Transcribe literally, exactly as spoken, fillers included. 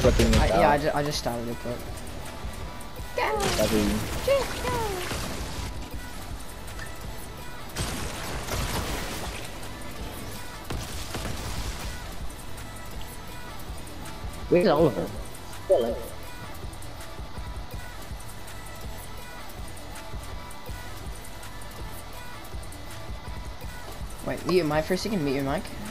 flipping this I, out. yeah, I just, I just started it, but. Where's Oliver? Still Wait, mute your mic for a second. Mute your mic.